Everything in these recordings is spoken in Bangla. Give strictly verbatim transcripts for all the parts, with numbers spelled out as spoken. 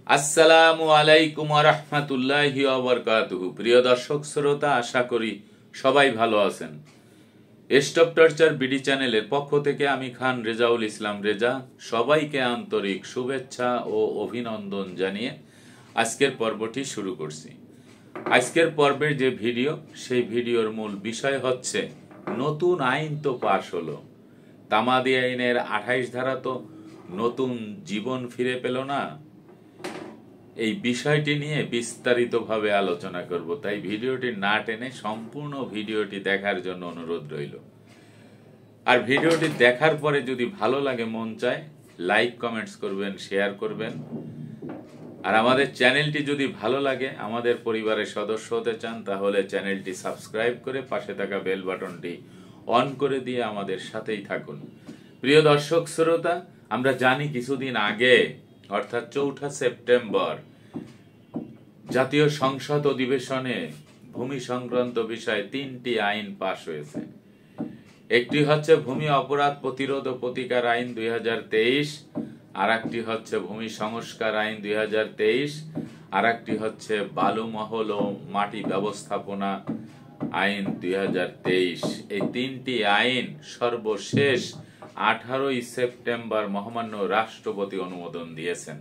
আসসালামু আলাইকুম ওয়া রাহমাতুল্লাহি ওয়া বারাকাতুহু। প্রিয় দর্শক শ্রোতা, আশা করি সবাই ভালো আছেন। স্টপ টর্চার বিডি চ্যানেলের পক্ষ থেকে আমি খান রেজাউল ইসলাম রেজা সবাইকে আন্তরিক শুভেচ্ছা ও অভিনন্দন জানিয়ে আজকের পর্বটি শুরু করছি। আজকের পর্বের যে ভিডিও, সেই ভিডিওর মূল বিষয় হচ্ছে নতুন আইন তো পাশ হলো, তামাদি আইনের আঠাইশ ধারা তো নতুন জীবন ফিরে পেল না। এই বিষয়টি নিয়ে বিস্তারিতভাবে আলোচনা করব, তাই ভিডিওটি না টেনে সম্পূর্ণ ভিডিওটি দেখার জন্য অনুরোধ রইল। আর ভিডিওটি দেখার পরে যদি ভালো লাগে, মন চায়, লাইক কমেন্টস করবেন, শেয়ার করবেন। আর আমাদের চ্যানেলটি যদি ভালো লাগে, আমাদের পরিবারের সদস্য হতে চান, তাহলে চ্যানেলটি সাবস্ক্রাইব করে পাশে থাকা বেল বাটনটি অন করে দিয়ে আমাদের সাথেই থাকুন। প্রিয় দর্শক শ্রোতা, আমরা জানি কিছুদিন আগে অর্থাৎ চৌঠা সেপ্টেম্বর জাতীয় সংসদ অধিবেশনে ভূমি সংক্রান্ত বিষয়ে তিনটি আইন পাশ হয়েছে। একটি হচ্ছে ভূমি অপরাধ প্রতিরোধ ও প্রতিকার আইন দুই হাজার তেইশ, আর একটি হচ্ছে ভূমি সংস্কার আইন দুই হাজার তেইশ, আর একটি হচ্ছে বালুমহল ও মাটি ব্যবস্থাপনা আইন দুই হাজার তেইশ। এই তিনটি আইন সর্বশেষ আঠারোই সেপ্টেম্বর মহামান্য রাষ্ট্রপতি অনুমোদন দিয়েছেন।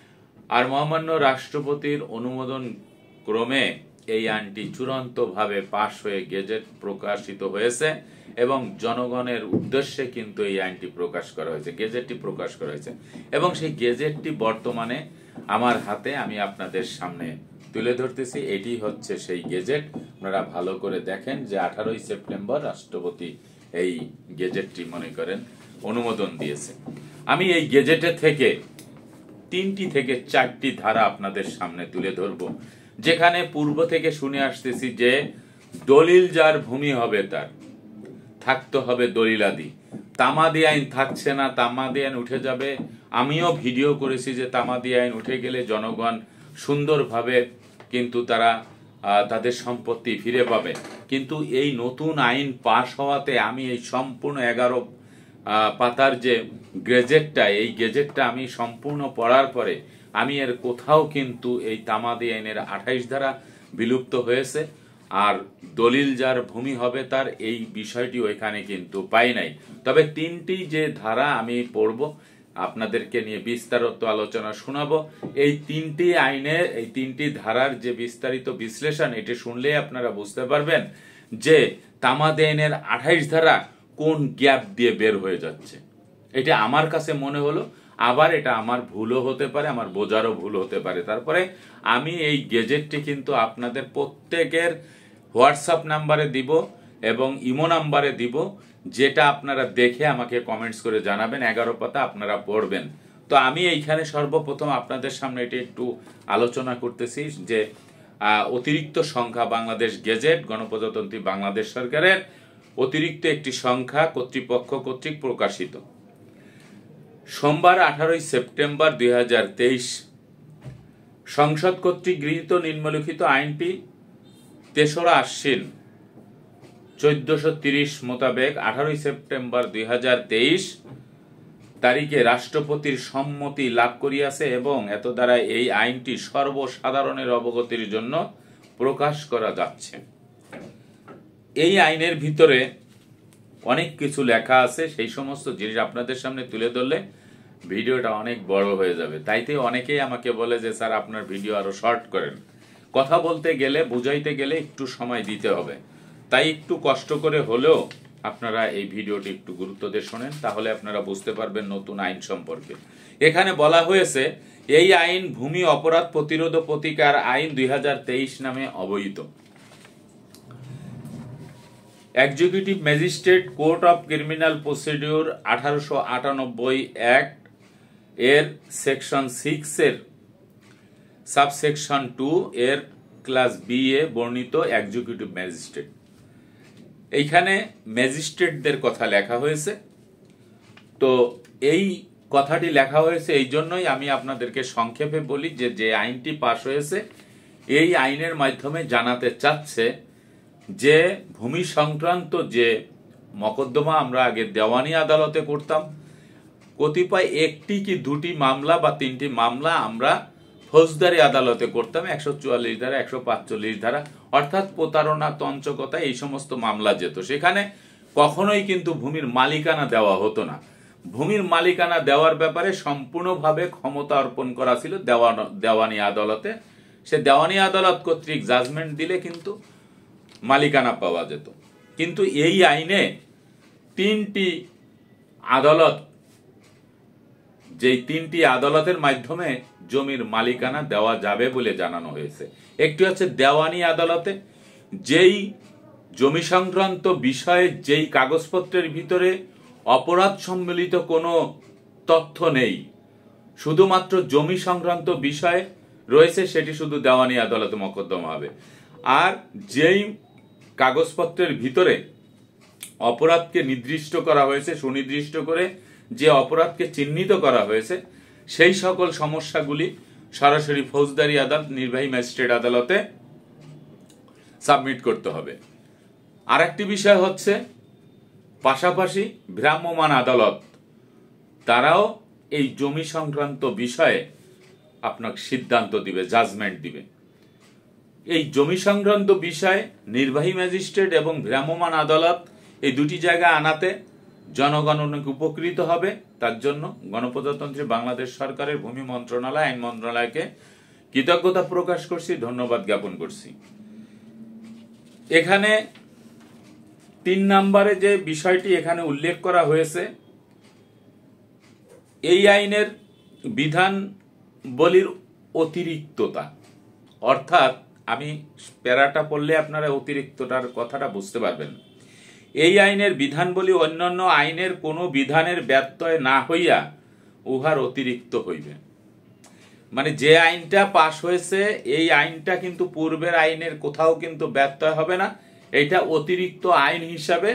আর মহামান্য রাষ্ট্রপতির অনুমোদন ক্রমে এই আইনটি চূড়ান্তভাবে পাশ হয়ে গেজেট প্রকাশিত হয়েছে এবং জনগণের উদ্দেশ্যে কিন্তু এই আইনটি প্রকাশ করা হয়েছে, গেজেটটি প্রকাশ করা হয়েছে। এবং সেই গেজেটটি বর্তমানে আমার হাতে, আমি আপনাদের সামনে তুলে ধরতেছি। এটি হচ্ছে সেই গেজেট। আপনারা ভালো করে দেখেন যে আঠারোই সেপ্টেম্বর রাষ্ট্রপতি এই গেজেটটি মনে করেন অনুমোদন দিয়েছে। আমি এই গেজেটে থেকে তিনটি থেকে চারটি ধারা আপনাদের সামনে তুলে ধরব, যেখানে পূর্ব থেকে শুনে আসতেছি যে দলিল যার ভূমি হবে তার থাকতে হবে দলিলাদি। তামাদি আইন থাকছে না, তামাদি আইন উঠে যাবে। আমিও ভিডিও করেছি যে তামাদি আইন উঠে গেলে জনগণ সুন্দরভাবে কিন্তু তারা তাদের সম্পত্তি ফিরে পাবে। কিন্তু এই নতুন আইন পাশ হওয়াতে আমি এই সম্পূর্ণ এগারো পাতার যে গেজেটটা, এই গেজেটটা আমি সম্পূর্ণ পড়ার পরে আমি এর কোথাও কিন্তু এই তামাদি আইনের আঠাইশ ধারা বিলুপ্ত হয়েছে আর দলিল যার ভূমি হবে তার এই বিষয়টি ওইখানে কিন্তু পাই নাই। তবে তিনটি যে ধারা আমি পড়ব, আপনাদেরকে নিয়ে বিস্তারিত আলোচনা শোনাবো। এই তিনটি আইনের এই তিনটি ধারার যে বিস্তারিত বিশ্লেষণ, এটি শুনলে আপনারা বুঝতে পারবেন যে তামাদি আইনের আঠাইশ ধারা কোন গ্যাপ দিয়ে বের হয়ে যাচ্ছে। এটা আমার কাছে মনে হলো, আবার এটা আমার ভুলও হতে পারে, আমার বোঝারও ভুল হতে পারে। তারপরে আমি এই গেজেটটি কিন্তু আপনাদের প্রত্যেকের হোয়াটসঅ্যাপ নাম্বারে দিব এবং ইমো নাম্বারে দিব, যেটা আপনারা দেখে আমাকে কমেন্টস করে জানাবেন। এগারো পাতা আপনারা পড়বেন। তো আমি এইখানে সর্বপ্রথম আপনাদের সামনে এটি একটু আলোচনা করতেছি যে অতিরিক্ত সংখ্যা বাংলাদেশ গেজেট, গণপ্রজাতন্ত্রী বাংলাদেশ সরকারের অতিরিক্ত একটি সংখ্যা কর্তৃপক্ষ কর্তৃক প্রকাশিত। সোমবার আঠারোই সেপ্টেম্বর দুই হাজার তেইশ সংসদ কর্তৃক গৃহীত নিম্নলিখিত আইনটি তেসরা আশ্বিন চোদ্দশো তিরিশ মোতাবেক আঠারোই সেপ্টেম্বর দুই হাজার তেইশ তারিখে রাষ্ট্রপতির সম্মতি লাভ করিয়াছে এবং এত দ্বারা এই আইনটি সর্বসাধারণের অবগতির জন্য প্রকাশ করা যাচ্ছে। এই আইনের ভিতরে অনেক কিছু লেখা আছে, সেই সমস্ত জিনিস আপনাদের সামনে তুলে ধরলে ভিডিওটা অনেক বড় হয়ে যাবে। তাইতে অনেকেই আমাকে বলে যে স্যার আপনার ভিডিও আরো শর্ট করেন। কথা বলতে গেলে, বুঝাইতে গেলে একটু সময় দিতে হবে, তাই একটু কষ্ট করে হলেও আপনারা এই ভিডিওটি একটু গুরুত্ব দিয়ে শোনেন, তাহলে আপনারা বুঝতে পারবেন নতুন আইন সম্পর্কে। এখানে বলা হয়েছে এই আইন ভূমি অপরাধ প্রতিরোধ ও প্রতিকার আইন দুই হাজার তেইশ নামে অবহিত। Executive magistrate court of criminal procedure আঠারোশো আটানব্বই অ্যাক্ট এর সেকশন সিক্স এর সাবসেকশন টু এর ক্লাস বি এ বর্ণিত এক্সিকিউটিভ ম্যাজিস্ট্রেট। এইখানে ম্যাজিস্ট্রেটদের কথা লেখা হয়েছে। তো এই কথাটি লেখা হয়েছে এই জন্যই আমি আপনাদেরকে সংক্ষেপে বলি যে যে আইনটি পাশ হয়েছে, এই আইনের মাধ্যমে জানাতে চাচ্ছে যে ভূমি সংক্রান্ত যে মকদ্দমা আমরা আগে দেওয়ানি আদালতে করতাম, কতিপয় একটি কি দুটি মামলা বা তিনটি মামলা আমরা ফৌজদারি আদালতে করতাম একশো চুয়াল্লিশ ধারা একশো পাঁচচল্লিশ ধারা, অর্থাৎ প্রতারণা, তঞ্চকতা, এই সমস্ত মামলা যেত। সেখানে কখনোই কিন্তু ভূমির মালিকানা দেওয়া হতো না। ভূমির মালিকানা দেওয়ার ব্যাপারে সম্পূর্ণভাবে ক্ষমতা অর্পণ করা ছিল দেওয়ানি আদালতে। সে দেওয়ানি আদালত কর্তৃক জাজমেন্ট দিলে কিন্তু মালিকানা পাওয়া যেত। কিন্তু এই আইনে তিনটি আদালত, যেই তিনটি আদালতের মাধ্যমে জমির মালিকানা দেওয়া যাবে বলে জানানো হয়েছে। একটি হচ্ছে দেওয়ানি আদালতে, যেই জমি সংক্রান্ত বিষয়ে যেই কাগজপত্রের ভিতরে অপরাধ সম্মিলিত কোনো তথ্য নেই, শুধুমাত্র জমি সংক্রান্ত বিষয়ে রয়েছে, সেটি শুধু দেওয়ানি আদালতে মোকদ্দমা হবে। আর যেই কাগজপত্রের ভিতরে অপরাধকে নির্দিষ্ট করা হয়েছে, সুনির্দিষ্ট করে যে অপরাধকে চিহ্নিত করা হয়েছে, সেই সকল সমস্যাগুলি সরাসরি ফৌজদারি আদালত, নির্বাহী ম্যাজিস্ট্রেট আদালতে সাবমিট করতে হবে। আর একটি বিষয় হচ্ছে পাশাপাশি ভ্রাম্যমাণ আদালত, তারাও এই জমি সংক্রান্ত বিষয়ে আপনাকে সিদ্ধান্ত দিবে, জাজমেন্ট দিবে। এই জমি সংক্রান্ত বিষয়ে নির্বাহী ম্যাজিস্ট্রেট এবং ভ্রাম্যমাণ আদালত এই দুটি জায়গা আনাতে জনগণ অনেক উপকৃত হবে। তার জন্য গণপ্রজাতন্ত্রী বাংলাদেশ সরকারের ভূমি মন্ত্রণালয়, আইন মন্ত্রণালয়কে কৃতজ্ঞতা প্রকাশ করছি, ধন্যবাদ জ্ঞাপন করছি। এখানে তিন নম্বরে যে বিষয়টি এখানে উল্লেখ করা হয়েছে, এই আইনের বিধানবলীর অতিরিক্ততা, অর্থাৎ আমি প্যারাটা পড়লে আপনারা অতিরিক্ততার কথাটা বুঝতে পারবেন। এই আইনের বিধানবলী অন্যান্য আইনের কোনো বিধানের ব্যত্যয় না হইয়া উহার অতিরিক্ত হইবে। মানে যে আইনটা পাশ হয়েছে, এই আইনটা কিন্তু পূর্বের আইনের কোথাও কিন্তু ব্যত্যয় হবে না, এটা অতিরিক্ত আইন হিসাবে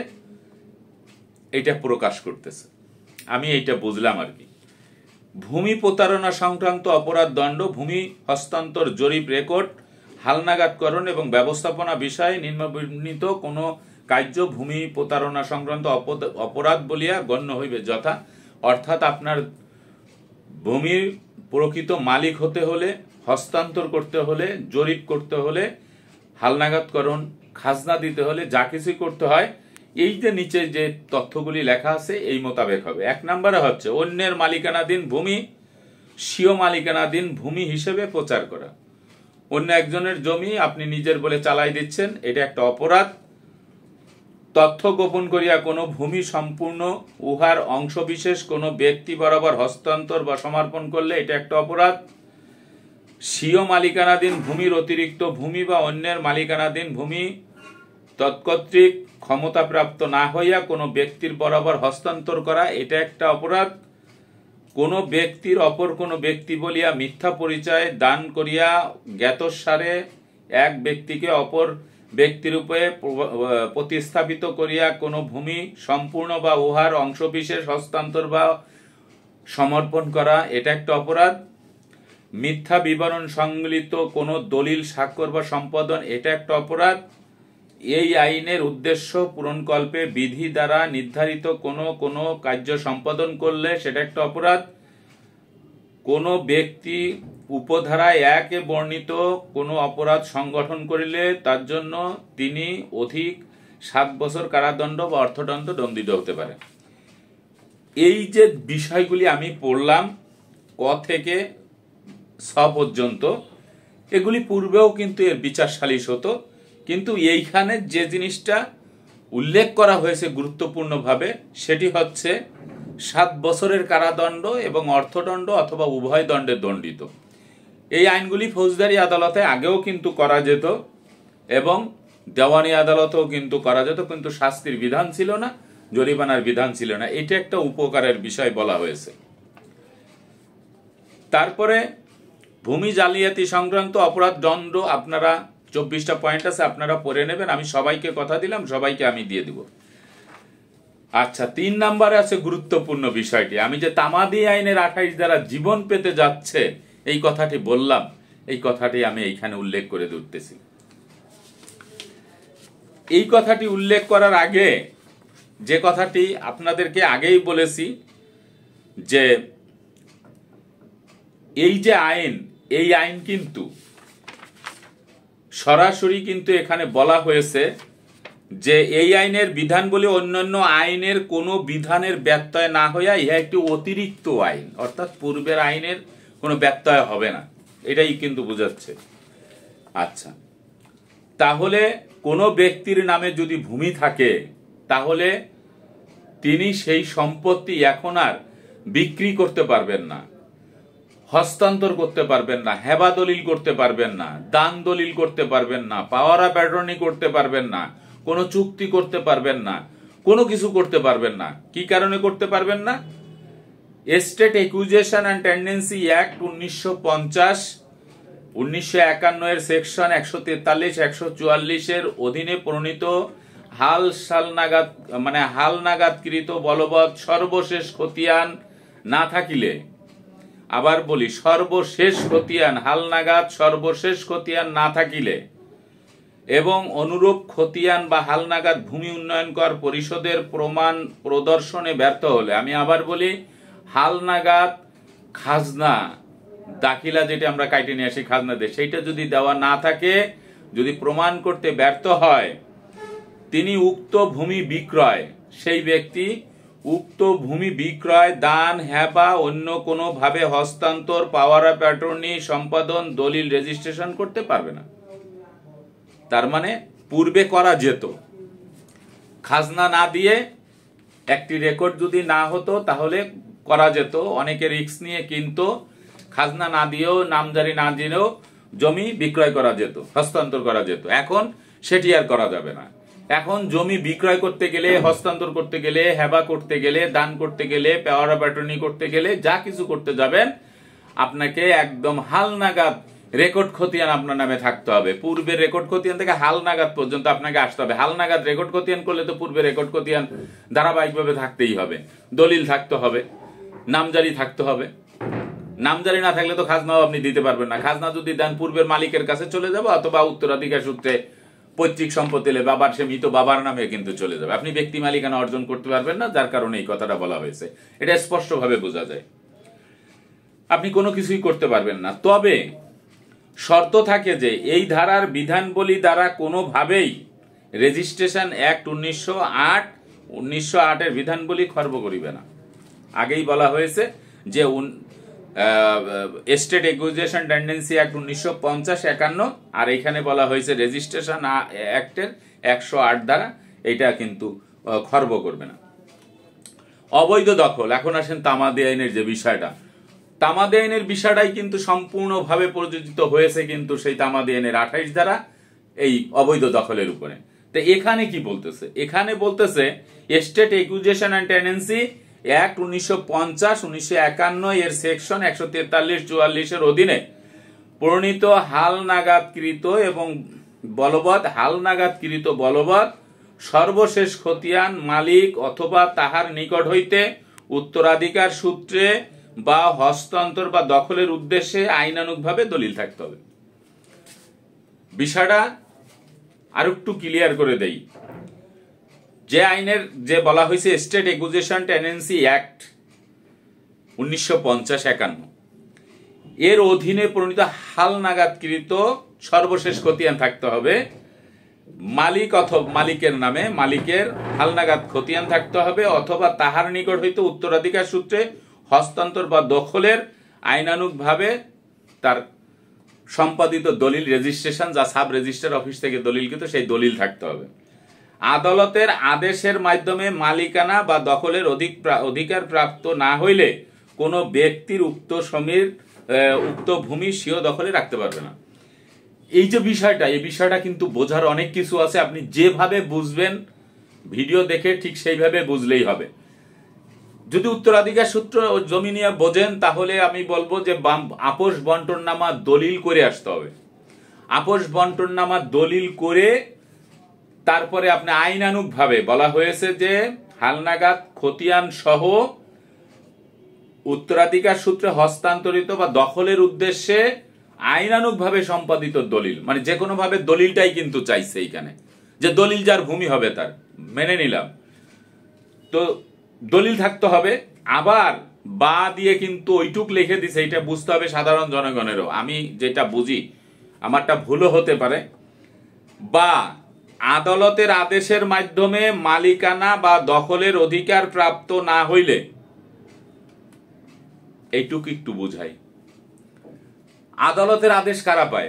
এটা প্রকাশ করতেছে। আমি এইটা বুঝলাম আর কি। ভূমি প্রতারণা সংক্রান্ত অপরাধ দণ্ড, ভূমি হস্তান্তর, জরিপ, রেকর্ড, হালনাগাদকরণ এবং ব্যবস্থাপনা বিষয়ে নিম্নবর্ণিত কোনো কার্য ভূমি প্রতারণা সংক্রান্ত অপরাধ বলিয়া গণ্য হইবে যথা, অর্থাৎ আপনার ভূমির প্রকৃত মালিক হতে হলে, হস্তান্তর করতে হলে, জরিপ করতে হলে, হালনাগাদকরণ, খাজনা দিতে হলে, যা কিছুই করতে হয়, এই যে নিচে যে তথ্যগুলি লেখা আছে এই মোতাবেক হবে। এক নম্বরে হচ্ছে অন্যের মালিকানাধীন ভূমি স্বীয় মালিকানাধীন ভূমি হিসেবে প্রচার করা। অন্য একজনের জমি আপনি নিজের বলে চালাই দিচ্ছেন, এটা একটা অপরাধ। তথ্য গোপন করিয়া কোনো ভূমি সম্পূর্ণ উহার অংশবিশেষ কোনো ব্যক্তি বরাবর হস্তান্তর বা সমর্পণ করলে এটা একটা অপরাধ। স্বীয় মালিকানাধীন ভূমির অতিরিক্ত ভূমি বা অন্যের মালিকানাধীন ভূমি তৎকর্তৃক ক্ষমতাপ্রাপ্ত না হইয়া কোনো ব্যক্তির বরাবর হস্তান্তর করা, এটা একটা অপরাধ। কোনো ব্যক্তির অপর কোনো ব্যক্তি বলিয়া মিথ্যা পরিচয় দান করিয়া জ্ঞাতসারে এক ব্যক্তিকে অপর ব্যক্তিরূপে প্রতিস্থাপিত করিয়া কোনো ভূমি সম্পূর্ণ বা উহার অংশবিশেষ হস্তান্তর বা সমর্পণ করা, এটা একটা অপরাধ। মিথ্যা বিবরণ সংবলিত কোনো দলিল স্বাক্ষর বা সম্পাদন, এটা একটা অপরাধ। এই আইনের উদ্দেশ্য পূরণকল্পে বিধি দ্বারা নির্ধারিত কোনো কোনো কার্য সম্পাদন করলে সেটা একটা অপরাধ। কোনো ব্যক্তি উপধারায় একে বর্ণিত কোনো অপরাধ সংগঠন করিলে তার জন্য তিনি অধিক সাত বছর কারাদণ্ড বা অর্থদণ্ড দণ্ডিত হতে পারে। এই যে বিষয়গুলি আমি পড়লাম ক থেকে ছ পর্যন্ত, এগুলি পূর্বেও কিন্তু এর বিচার সালিশ হতো, কিন্তু এইখানে যে জিনিসটা উল্লেখ করা হয়েছে গুরুত্বপূর্ণভাবে সেটি হচ্ছে সাত বছরের কারাদণ্ড এবং অর্থদণ্ড অথবা উভয় দণ্ডে দণ্ডিত। এই আইনগুলি ফৌজদারি আদালতে আগেও কিন্তু করা যেত এবং দেওয়ানি আদালতেও কিন্তু করা যেত, কিন্তু শাস্তির বিধান ছিল না, জরিমানার বিধান ছিল না। এটা একটা উপকারের বিষয় বলা হয়েছে। তারপরে ভূমি জালিয়াতি সংক্রান্ত অপরাধ দণ্ড, আপনারা চব্বিশটা পয়েন্ট আছে, আপনারা পড়ে নেবেন। আমি সবাইকে কথা দিলাম, সবাইকে আমি দিয়ে দিব। আচ্ছা, তিন নম্বরে আছে গুরুত্বপূর্ণ বিষয়টি, আমি যে তামাদি আইনের আঠাইশ দ্বারা জীবন পেতে যাচ্ছে এই কথাটি বললাম, এই কথাটি আমি এইখানে উল্লেখ করে দিতেছি। এই কথাটি উল্লেখ করার আগে যে কথাটি আপনাদেরকে আগেই বলেছি যে এই যে আইন, এই আইন কিন্তু সরাসরি কিন্তু এখানে বলা হয়েছে যে এই আইনের বিধান বলে অন্যান্য আইনের কোনো বিধানের ব্যত্যয় না হইয়া ইহা একটি অতিরিক্ত আইন, অর্থাৎ পূর্বের আইনের কোনো ব্যত্যয় হবে না, এটাই কিন্তু বোঝাচ্ছে। আচ্ছা, তাহলে কোনো ব্যক্তির নামে যদি ভূমি থাকে তাহলে তিনি সেই সম্পত্তি এখন আর বিক্রি করতে পারবেন না, হস্তান্তর করতে পারবেন না, হেবা দলিল করতে পারবেন না, দান দলিল করতে পারবেন না, পাওয়ার অফ অ্যাটর্নি করতে পারবেন না, কোনো চুক্তি করতে পারবেন না, কোনো কিছু করতে পারবেন না। কি কারণে করতে পারবেন না? Estate acquisition and tendency act উনিশশো পঞ্চাশ উনিশশো একান্ন এর সেকশন একশো তেতাল্লিশ একশো চুয়াল্লিশ এর অধীনে প্রণীত হাল সাল নাগাদ মানে হাল নাগাদকৃত বলবৎ সর্বশেষ খতিয়ান না থাকিলে, আবার বলি সর্বশেষ খতিয়ান, হাল নাগাদ সর্বশেষ খতিয়ান না থাকিলে এবং অনুরূপ খতিয়ান বা হালনাগাদ ভূমি উন্নয়ন কর পরিষদের প্রমাণ প্রদর্শনে ব্যর্থ হলে, আমি আবার বলি হালনাগাদ খাজনা দাখিলা যেটা আমরা কাইটে নিয়ে আসি খাজনা দিয়ে, সেইটা যদি দেওয়া না থাকে, যদি প্রমাণ করতে ব্যর্থ হয়, তিনি উক্ত ভূমি বিক্রয়, সেই ব্যক্তি উক্ত ভূমি বিক্রয়, দান, হেবা, অন্য কোনো ভাবে হস্তান্তর, পাওয়ার অফ অ্যাটর্নি, সম্পাদন, দলিল, রেজিস্ট্রেশন করতে পারবে না। তার মানে পূর্বে করা যেত, খাজনা না দিয়ে একটি রেকর্ড যদি না হতো তাহলে করা যেত, অনেকে রিস্ক নিয়ে কিন্তু খাজনা না দিয়েও নামজারি না দিলেও জমি বিক্রয় করা যেত, হস্তান্তর করা যেত। এখন সেটি আর করা যাবে না। এখন জমি বিক্রয় করতে গেলে, হস্তান্তর করতে গেলে, হেবা করতে গেলে, দান করতে গেলে, পাওয়ার অফ অ্যাটর্নি করতে গেলে, যা কিছু করতে যাবেন আপনাকে একদম হালনাগাদ রেকর্ড খতিয়ান আপনার নামে থাকতে হবে। পূর্বের রেকর্ড খতিয়ান থেকে হালনাগাদ পর্যন্ত আপনাকে আসতে হবে। হালনাগাদ রেকর্ড খতিয়ান করলে তো পূর্বে রেকর্ড খতিয়ান ধারাবাহিকভাবে থাকতেই হবে, দলিল থাকতে হবে, নামজারি থাকতে হবে। নামজারি না থাকলে তো খাজনাও আপনি দিতে পারবেন না। খাজনা যদি দেন পূর্বের মালিকের কাছে চলে যাবে, অথবা উত্তরাধিকার সূত্রে পৈতৃক সম্পত্তি এলে বাবার সে মৃত বাবার নামে কিন্তু চলে যাবে, আপনি ব্যক্তি মালিকানা অর্জন করতে পারবেন না। যার কারণে এই কথাটা বলা হয়েছে, এটা স্পষ্টভাবে বোঝা যায়। আপনি কোনো কিছুই করতে পারবেন না। তবে শর্ত থাকে যে এই ধারার বিধানবলী দ্বারা কোনোভাবেই রেজিস্ট্রেশন অ্যাক্ট উনিশশো আট উনিশশো আট এর বিধানবলী খর্ব করিবে না। আগেই বলা হয়েছে যে এস্টেট একুইজিশন টেন্ডেন্সি অ্যাক্ট উনিশশো পঞ্চাশ একান্ন, আর এখানে বলা হয়েছে রেজিস্ট্রেশন অ্যাক্টের একশো আট ধারা, এটা কিন্তু খর্ব করবে না। অবৈধ দখল, এখন আসেন তামাদি আইনের যে বিষয়টা, তামাদি আইনের বিষয়টাই কিন্তু সম্পূর্ণভাবে প্রযোজিত হয়েছে কিন্তু সেই তামাদি আইনের আঠাইশ ধারা এই অবৈধ দখলের উপরে। তো এখানে কি বলতেছে? এখানে বলতেছে estate acquisition and tendency act উনিশশো পঞ্চাশ উনিশশো একান্ন এর সেকশন একশো তেতাল্লিশ চুয়াল্লিশ এর অধীনে প্রণীত হালনাগাদকৃত এবং বলবৎ হালনাগাদকৃত বলবৎ সর্বশেষ খতিয়ান মালিক অথবা তাহার নিকট হইতে উত্তরাধিকার সূত্রে বা হস্তান্তর বা দখলের উদ্দেশ্যে আইনানুগভাবে দলিল থাকতে হবে। বিষয়টা আর একটু ক্লিয়ার করে দেই। যে আইনের যে বলা হয়েছে এস্টেট একুইজিশন টেন্ডেন্সি অ্যাক্ট উনিশশো পঞ্চাশ একান্ন, এর অধীনে প্রণীত হালনাগাদকৃত সর্বশেষ খতিয়ান থাকতে হবে, মালিক অথবা মালিকের নামে মালিকের হালনাগাদ খতিয়ান থাকতে হবে, অথবা তাহার নিকট হইতে উত্তরাধিকার সূত্রে হস্তান্তর বা দখলের আইনানুগভাবে তার সম্পাদিত দলিল, রেজিস্ট্রেশন, যা সাব রেজিস্ট্রার অফিস থেকে দলিলকৃত, সেই দলিল থাকতে হবে। আদালতের আদেশের মাধ্যমে মালিকানা বা দখলের অধিক অধিকার প্রাপ্ত না হইলে কোনো ব্যক্তির উক্ত জমির উক্ত ভূমি স্বীয় দখলে রাখতে পারবে না। এই যে বিষয়টা, এই বিষয়টা কিন্তু বোঝার অনেক কিছু আছে। আপনি যেভাবে বুঝবেন ভিডিও দেখে ঠিক সেইভাবে বুঝলেই হবে। যদি উত্তরাধিকার সূত্র জমি নিয়ে বোঝেন তাহলে আমি বলবো যে আপোষ বন্টননামা দলিল করে আসতে হবে। আপোষ বন্টননামা দলিল করে তারপরে আপনি আইনানুগ ভাবে বলা হয়েছে যে হালনাগাদ খতিয়ান সহ উত্তরাধিকার সূত্রে হস্তান্তরিত বা দখলের উদ্দেশ্যে আইনানুগ ভাবে সম্পাদিত দলিল, মানে যে কোনো ভাবে দলিলটাই কিন্তু চাইছে এইখানে, যে দলিল যার ভূমি হবে তার, মেনে নিলাম। তো দলিল থাকতে হবে। আবার বা দিয়ে কিন্তু ওইটুক লিখে দিছে, এটা বুঝতে হবে সাধারণ জনগণেরও। আমি যেটা বুঝি, আমারটা ভুলও হতে পারে। বা আদালতের আদেশের মাধ্যমে মালিকানা বা দখলের অধিকার প্রাপ্ত না হইলে, এইটুকু একটু বুঝাই। আদালতের আদেশ কারা পায়?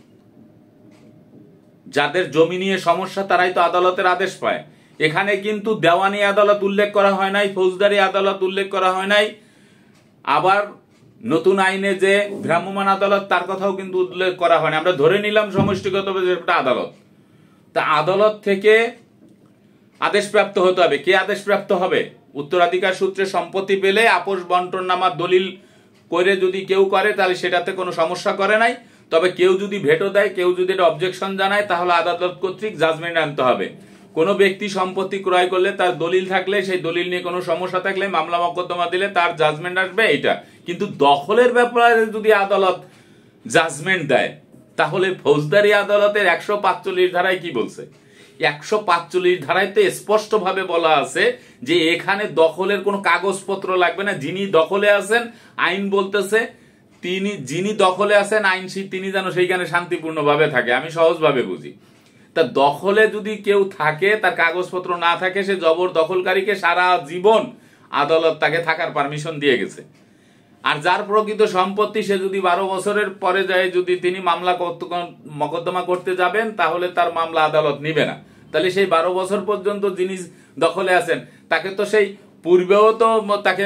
যাদের জমি নিয়ে সমস্যা তারাই তো আদালতের আদেশ পায়। এখানে কিন্তু দেওয়ানি আদালত উল্লেখ করা হয় নাই, ফৌজদারি আদালত উল্লেখ করা হয় নাই, আবার নতুন আইনে যে ভ্রাম্যমাণ আদালত তার কথাও কিন্তু উল্লেখ করা হয় না। আমরা ধরে নিলাম সমষ্টিগতভাবে যেটা আদালত। তা আদালত থেকে আদেশ প্রাপ্ত হতে হবে। কে আদেশ প্রাপ্ত হবে? উত্তরাধিকার সূত্রে সম্পত্তি পেলে আপোষ বন্টন নামার দলিল করে যদি কেউ করে তাহলে সেটাতে কোনো সমস্যা করে নাই। তবে কেউ যদি ভেটো দেয়, কেউ যদি এটা অবজেকশন জানায়, তাহলে আদালত কর্তৃক জাজমেন্ট আনতে হবে। কোনো ব্যক্তি সম্পত্তি ক্রয় করলে তার দলিল থাকলে, সেই দলিল নিয়ে কোনো সমস্যা থাকলে মামলা মকদ্দমা দিলে তার জাজমেন্ট আসবে এইটা। কিন্তু দখলের ব্যাপারে যদি আদালত জাজমেন্ট দেয়, তাহলে ফৌজদারি আদালতের একশো পাঁচচল্লিশ ধারায় কি বলছে? একশো পাঁচচল্লিশ ধারায় তো স্পষ্ট ভাবে বলা আছে যে এখানে দখলের কোনো কাগজপত্র লাগবে না। যিনি দখলে আছেন, আইন বলতেছে তিনি যিনি দখলে আছেন, আইন তিনি যেন সেইখানে শান্তিপূর্ণ ভাবে থাকে। আমি সহজ ভাবে বুঝি। তা দখলে যদি কেউ থাকে, তার কাগজপত্র না থাকে, সে জবর দখলকারীকে সারা জীবন আদালত তাকে থাকার পারমিশন দিয়ে গেছে। আর যার প্রকৃত সম্পত্তি, সে যদি বারো বছরের পরে যায়, যদি তিনি মামলা মকদ্দমা করতে যাবেন, তাহলে তার মামলা আদালত নিবে না। তাহলে সেই বারো বছর পর্যন্ত যিনি দখলে আছেন, তাকে তো সেই পূর্বেও তো তাকে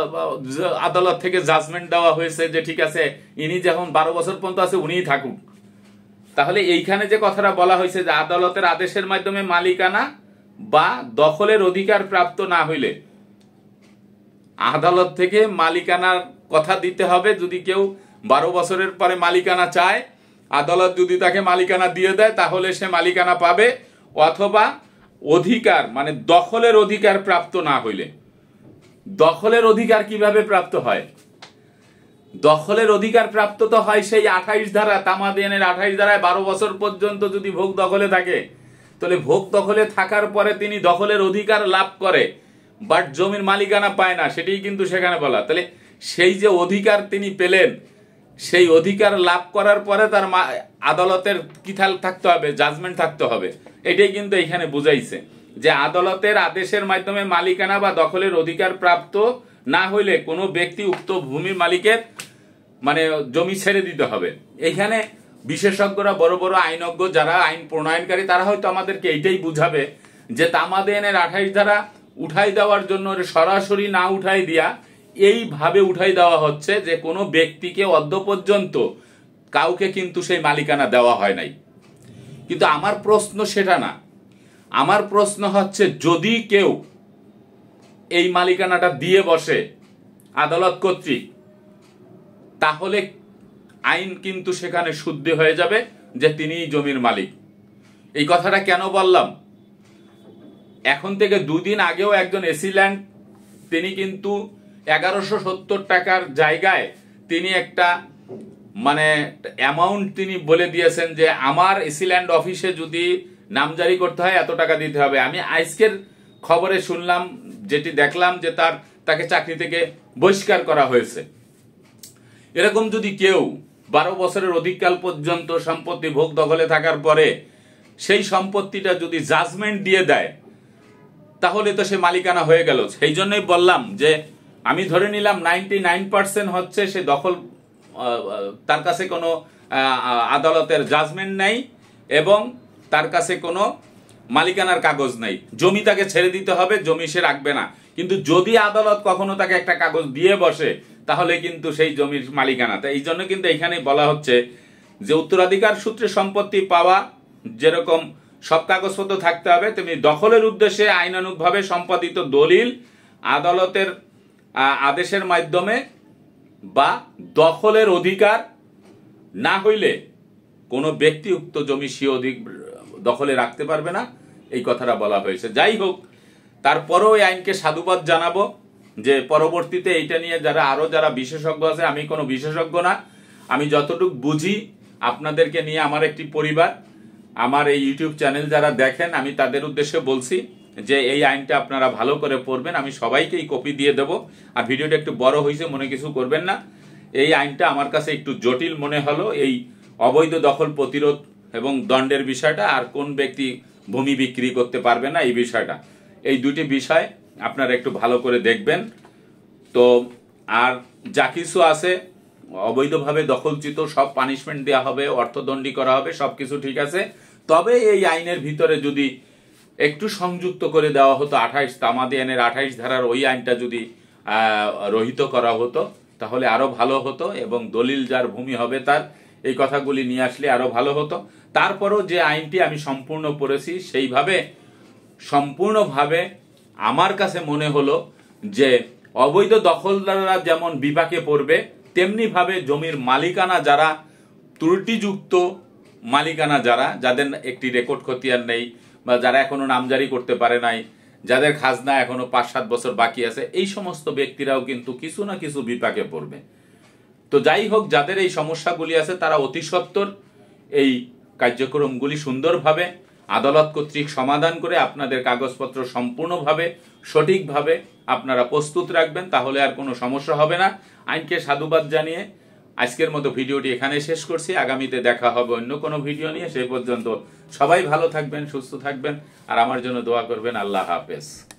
আদালত থেকে জাজমেন্ট দেওয়া হয়েছে যে ঠিক আছে, ইনি যখন বারো বছর পর্যন্ত আছে উনিই থাকুক। তাহলে এইখানে যে কথাটা বলা হয়েছে যে আদালতের আদেশের মাধ্যমে মালিকানা বা দখলের অধিকার প্রাপ্ত না হইলে আদালত থেকে মালিকানার কথা দিতে হবে। যদি কেউ বারো বছরের পরে মালিকানা চায়, আদালত যদি তাকে মালিকানা দিয়ে দেয়, তাহলে সে মালিকানা পাবে। অথবা অধিকার মানে দখলের অধিকার প্রাপ্ত না হইলে। দখলের অধিকার কিভাবে প্রাপ্ত হয়? দখলের অধিকার প্রাপ্ত তো হয় সেই আঠাইশ ধারা, তামাদিয়ানের আঠাইশ ধারায় বারো বছর পর্যন্ত যদি ভোগ দখলে থাকে, তাহলে ভোগ দখলে থাকার পরে তিনি দখলের অধিকার লাভ করে, বাট জমির মালিকানা পায় না, সেটাই কিন্তু সেখানে বলা। তাহলে সেই যে অধিকার তিনি পেলেন, সেই অধিকার লাভ করার পরে তার আদালতের কি থাকতে হবে? জাজমেন্ট থাকতে হবে। এটাই কিন্তু এখানে বুঝাইছে যে আদালতের আদেশের মাধ্যমে মালিকানা বা দখলের অধিকার প্রাপ্ত না হইলে কোনো ব্যক্তি উক্ত ভূমির মালিকের মানে জমি ছেড়ে দিতে হবে। এখানে বিশেষজ্ঞরা, বড় বড় আইনজ্ঞ যারা আইন প্রণয়নকারী, তারা হয়তো আমাদেরকে এইটাই বুঝাবে যে তামাদিয়ানের আঠাইশ ধারা উঠাই দেওয়ার জন্য সরাসরি না উঠাই দিয়া এইভাবে উঠাই দেওয়া হচ্ছে যে কোনো ব্যক্তিকে অদ্য পর্যন্ত কাউকে কিন্তু সেই মালিকানা দেওয়া হয় নাই। কিন্তু আমার প্রশ্ন সেটা না। আমার প্রশ্ন হচ্ছে, যদি কেউ এই মালিকানাটা দিয়ে বসে আদালত কর্তৃক, তাহলে আইন কিন্তু সেখানে শুদ্ধ হয়ে যাবে যে তিনিই জমির মালিক। এই কথাটা কেন বললাম? এখন থেকে দুদিন আগেও একজন এসিল্যান্ড, তিনি কিন্তু এগারোশো সত্তর টাকার জায়গায় তিনি একটা মানে অ্যামাউন্ট তিনি বলে দিয়েছেন যে আমার এসিল্যান্ড অফিসে যদি নামজারি করতে হয় এত টাকা দিতে হবে। আমি আজকের খবরে শুনলাম, যেটি দেখলাম, যে তার তাকে চাকরি থেকে বহিষ্কার করা হয়েছে। এরকম যদি কেউ বারো বছরের অধিককাল পর্যন্ত সম্পত্তি ভোগ দখলে থাকার পরে সেই সম্পত্তিটা যদি জাজমেন্ট দিয়ে দেয়, তাহলে তো সে মালিকানা হয়ে গেল। সেই জন্যই বললাম যে আমি ধরে নিলাম নাইনটি নাইন পার্সেন্ট হচ্ছে সে দখল, তার কাছে কোনো আদালতের জাজমেন্ট নেই এবং তার কাছে কোনো মালিকানার কাগজ নেই। জমি তাকে ছেড়ে দিতে হবে, জমি সে রাখবে না। কিন্তু যদি আদালত কখনো তাকে একটা কাগজ দিয়ে বসে, তাহলে কিন্তু সেই জমির মালিকানা। তাই এই জন্য কিন্তু এখানে বলা হচ্ছে যে উত্তরাধিকার সূত্রে সম্পত্তি পাওয়া যেরকম সব কাগজপত্র থাকতে হবে, তেমনি দখলের উদ্দেশ্যে আইনানুগভাবে সম্পাদিত দলিল আদালতের আদেশের মাধ্যমে বা দখলের অধিকার না হইলে কোনো ব্যক্তি উক্ত জমি সে অধিক দখলে রাখতে পারবে না, এই কথাটা বলা হয়েছে। যাই হোক, তারপরেও এই আইনকে সাধুবাদ জানাবো যে পরবর্তীতে এইটা নিয়ে যারা আরো যারা বিশেষজ্ঞ আছে, আমি কোনো বিশেষজ্ঞ না, আমি যতটুকু বুঝি আপনাদেরকে নিয়ে আমার একটি পরিবার, আমার এই ইউটিউব চ্যানেল যারা দেখেন, আমি তাদের উদ্দেশ্যে বলছি যে এই আইনটা আপনারা ভালো করে পড়বেন। আমি সবাইকেই কপি দিয়ে দেব। আর ভিডিওটা একটু বড় হয়েছে, মনে কিছু করবেন না। এই আইনটা আমার কাছে একটু জটিল মনে হলো, এই অবৈধ দখল প্রতিরোধ এবং দণ্ডের বিষয়টা, আর কোন ব্যক্তি ভূমি বিক্রি করতে পারবে না এই বিষয়টা, এই দুটি বিষয় আপনারা একটু ভালো করে দেখবেন। তো আর যা কিছু আছে অবৈধভাবে দখলচিত সব পানিশমেন্ট দেওয়া হবে, অর্থদণ্ডী করা হবে, সব কিছু ঠিক আছে। তবে এই আইনের ভিতরে যদি একটু সংযুক্ত করে দেওয়া হতো, আঠাইশ তামাদি আইনের আঠাইশ ধারার ওই আইনটা যদি রহিত করা হতো তাহলে আরো ভালো হতো, এবং দলিল যার ভূমি হবে তার, এই কথাগুলি নিয়ে আসলে আরো ভালো হতো। তারপরও যে আইনটি আমি সম্পূর্ণ পড়েছি সেইভাবে সম্পূর্ণভাবে আমার কাছে মনে হলো যে অবৈধ দখলদাররা যেমন বিপাকে পড়বে, তেমনি ভাবে জমির মালিকানা যারা ত্রুটিযুক্ত মালিকানা, যারা যাদের একটি রেকর্ড খতিয়ান নেই বা যারা এখনো নামজারি করতে পারে নাই, যাদের খাজনা এখনো পাঁচ সাত বছর বাকি আছে, এই সমস্ত ব্যক্তিরাও কিন্তু কিছু না কিছু বিপাকে পড়বে। তো যাই হোক, যাদের এই সমস্যাগুলি আছে তারা অতি সত্বর এই কার্যক্রমগুলি সুন্দরভাবে আদালত কর্তৃক সমাধান করে আপনাদের কাগজপত্র সম্পূর্ণভাবে সঠিকভাবে আপনারা প্রস্তুত রাখবেন, তাহলে আর কোনো সমস্যা হবে না। আইনকে সাধুবাদ জানিয়ে আজকের মতো ভিডিওটি এখানে শেষ করছি। আগামীতে দেখা হবে অন্য কোনো ভিডিও নিয়ে। সেই পর্যন্ত সবাই ভালো থাকবেন, সুস্থ থাকবেন, আর আমার জন্য দোয়া করবেন। আল্লাহ হাফেজ।